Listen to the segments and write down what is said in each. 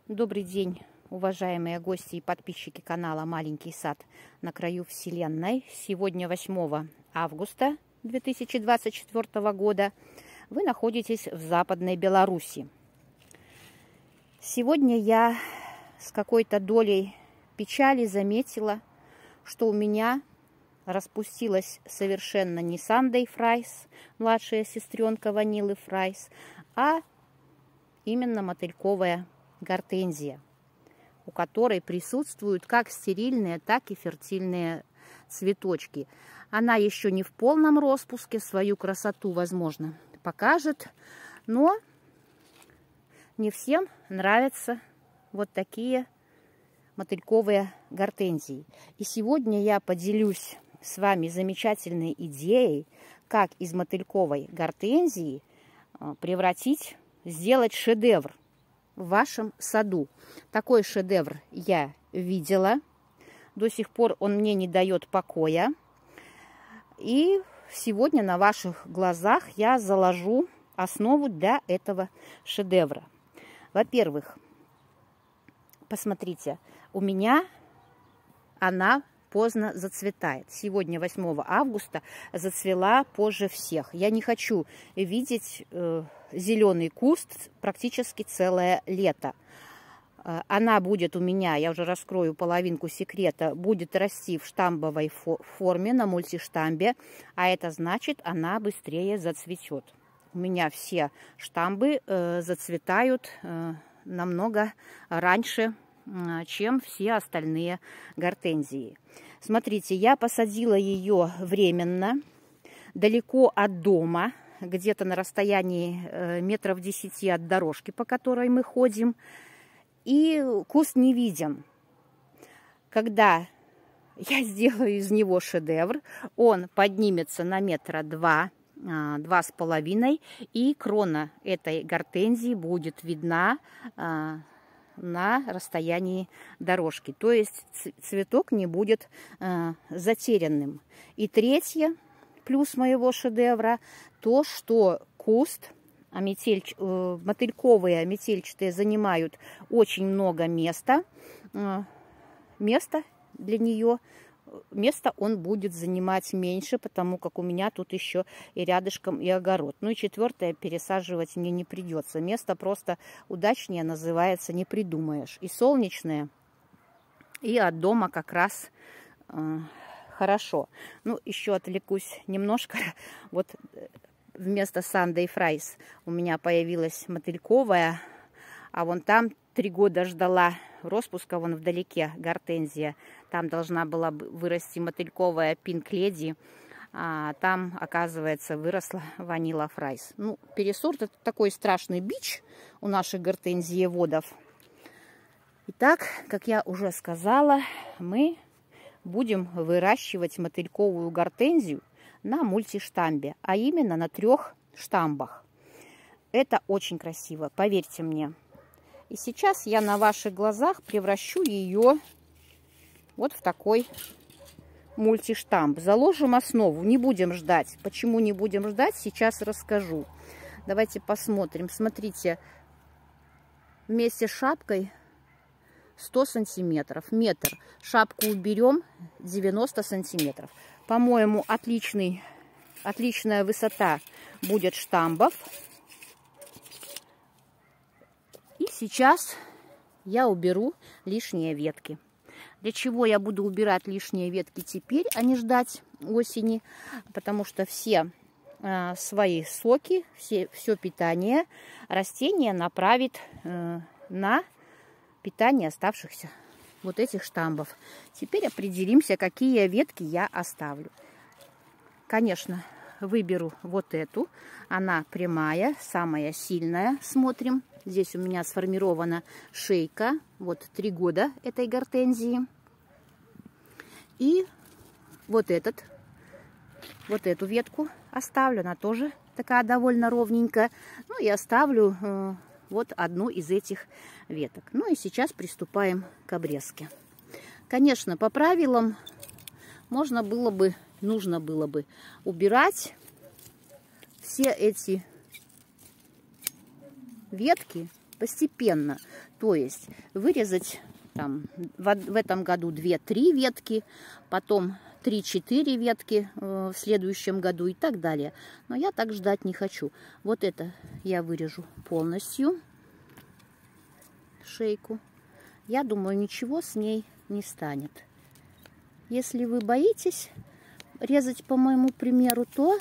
Добрый день, уважаемые гости и подписчики канала «Маленький сад на краю вселенной». Сегодня 8 августа 2024 года. Вы находитесь в Западной Беларуси. Сегодня я с какой-то долей печали заметила, что у меня распустилась совершенно не Sunday Fries, младшая сестренка Ванилы Фрайс, а именно мотыльковая гортензия, у которой присутствуют как стерильные, так и фертильные цветочки. Она еще не в полном распуске, свою красоту, возможно, покажет, но не всем нравятся вот такие мотыльковые гортензии. И сегодня я поделюсь с вами замечательной идеей, как из мотыльковой гортензии сделать шедевр в вашем саду. Такой шедевр я видела. До сих пор он мне не дает покоя. И сегодня на ваших глазах я заложу основу для этого шедевра. Во-первых, посмотрите, у меня она поздно зацветает. Сегодня 8 августа зацвела позже всех. Я не хочу видеть зеленый куст практически целое лето. Она будет у меня, я уже раскрою половинку секрета, будет расти в штамбовой форме, на мультиштамбе, а это значит, она быстрее зацветет. У меня все штамбы зацветают намного раньше, чем все остальные гортензии. Смотрите, я посадила ее временно, далеко от дома, где-то на расстоянии метров 10 от дорожки, по которой мы ходим, и куст не виден. Когда я сделаю из него шедевр, он поднимется на метра 2–2,5, и крона этой гортензии будет видна на расстоянии дорожки. То есть цветок не будет затерянным. И третье, плюс моего шедевра, то, что куст, мотыльковые метельчатые занимают очень много места. Место для нее, место он будет занимать меньше, потому как у меня тут еще и рядышком и огород. Ну и четвертое, пересаживать мне не придется. Место просто удачнее называется, не придумаешь. И солнечное, и от дома как раз хорошо. Ну, еще отвлекусь немножко. Вот вместо Sunday Fries у меня появилась мотыльковая, а вон там 3 года ждала распуска, вон вдалеке гортензия. Там должна была вырасти мотыльковая Pink Lady, а там, оказывается, выросла Vanilla Fries. Ну, пересорт — это такой страшный бич у наших гортензиеводов. Итак, как я уже сказала, мы будем выращивать мотыльковую гортензию на мультиштамбе, а именно на 3 штамбах. Это очень красиво, поверьте мне. И сейчас я на ваших глазах превращу ее вот в такой мультиштамп. Заложим основу, не будем ждать. Почему не будем ждать, сейчас расскажу. Давайте посмотрим. Смотрите, вместе с шапкой 100 сантиметров. Метр. Шапку уберем 90 сантиметров. По-моему, отличная высота будет штамбов. И сейчас я уберу лишние ветки. Для чего я буду убирать лишние ветки теперь, а не ждать осени? Потому что все свои соки, все питание растение направит на питание оставшихся вот этих штамбов. Теперь определимся, какие ветки я оставлю. Конечно, выберу вот эту. Она прямая, самая сильная. Смотрим. Здесь у меня сформирована шейка. Вот 3 года этой гортензии. И вот эту ветку оставлю. Она тоже такая довольно ровненькая. Ну и оставлю вот одну из этих веток. Ну и сейчас приступаем к обрезке. Конечно, по правилам нужно было бы убирать все эти ветки постепенно. То есть вырезать там, в этом году 2-3 ветки, потом 3-4 ветки в следующем году и так далее. Но я так ждать не хочу. Вот это я вырежу полностью, шейку. Я думаю, ничего с ней не станет. Если вы боитесь резать по моему примеру, то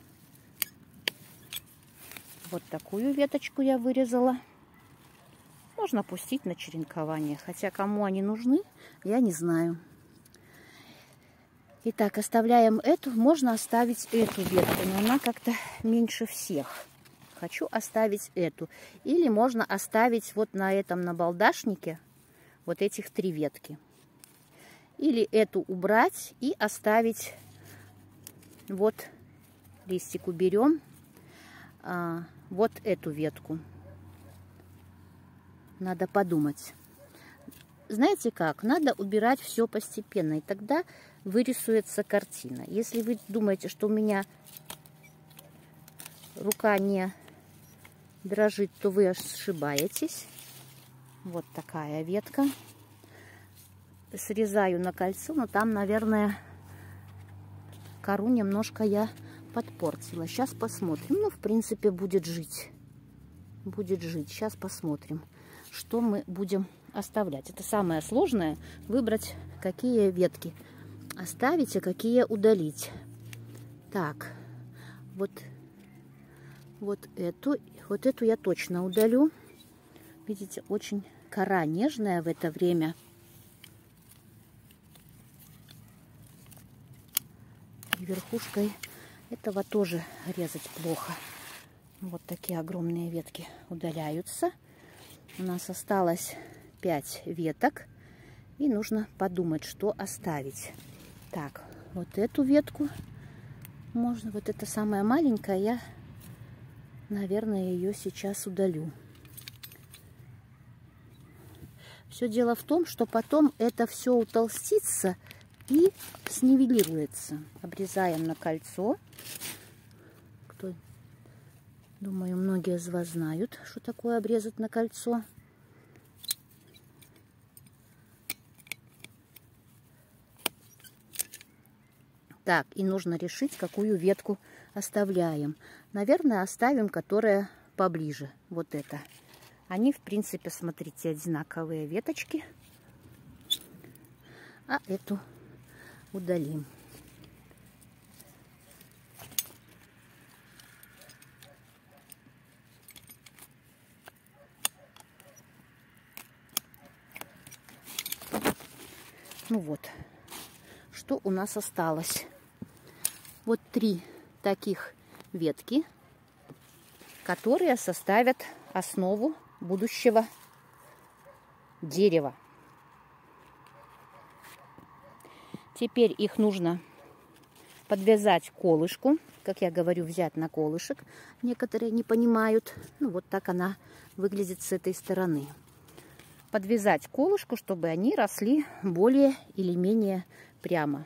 вот такую веточку я вырезала. Можно пустить на черенкование, хотя кому они нужны, я не знаю. Итак, оставляем эту. Можно оставить эту ветку, но она как-то меньше всех. Хочу оставить эту. Или можно оставить вот на этом набалдашнике вот этих 3 ветки. Или эту убрать и оставить, вот листик уберем, вот эту ветку. Надо подумать. Знаете как? Надо убирать все постепенно, и тогда вырисуется картина. Если вы думаете, что у меня рука не дрожит, то вы ошибаетесь. Вот такая ветка. Срезаю на кольцо, но там, наверное, кору немножко я подпортила. Сейчас посмотрим. Ну, в принципе, будет жить. Будет жить. Сейчас посмотрим, что мы будем оставлять. Это самое сложное — выбрать, какие ветки оставить, а какие удалить. Так, вот эту я точно удалю. Видите, очень кора нежная в это время. Верхушкой этого тоже резать плохо. Вот такие огромные ветки удаляются. У нас осталось 5 веток. И нужно подумать, что оставить. Так, вот эту ветку можно, вот эта самая маленькая, я, наверное, ее сейчас удалю. Все дело в том, что потом это все утолстится и снивелируется. Обрезаем на кольцо. Думаю, многие из вас знают, что такое обрезать на кольцо. Так, и нужно решить, какую ветку оставляем. Наверное, оставим, которая поближе. Вот это. Они, в принципе, смотрите, одинаковые веточки. А эту удалим. Ну вот, что у нас осталось. Вот 3 таких ветки, которые составят основу будущего дерева. Теперь их нужно подвязать к колышку. Как я говорю, взять на колышек. Некоторые не понимают. Ну, вот так она выглядит с этой стороны. Подвязать к колышку, чтобы они росли более или менее прямо.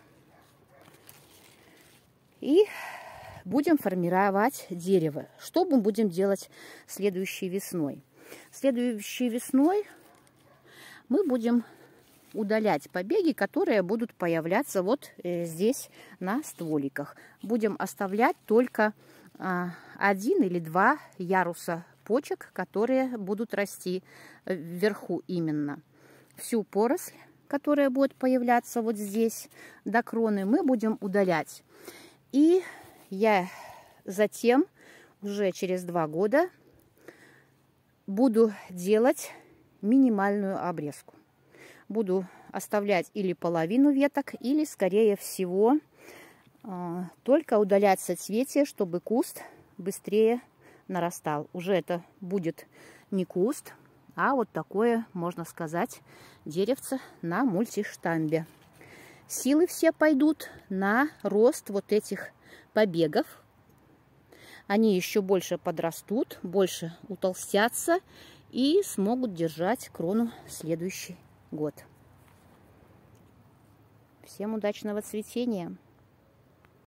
И будем формировать дерево. Что мы будем делать следующей весной? Следующей весной мы будем удалять побеги, которые будут появляться вот здесь на стволиках. Будем оставлять только 1 или 2 яруса почек, которые будут расти вверху именно. Всю поросль, которая будет появляться вот здесь до кроны, мы будем удалять. И я затем уже через 2 года буду делать минимальную обрезку. Буду оставлять или половину веток, или, скорее всего, только удалять соцветия, чтобы куст быстрее нарастал. Уже это будет не куст, а вот такое, можно сказать, деревце на мультиштамбе. Силы все пойдут на рост вот этих побегов. Они еще больше подрастут, больше утолстятся и смогут держать крону следующий год. Всем удачного цветения!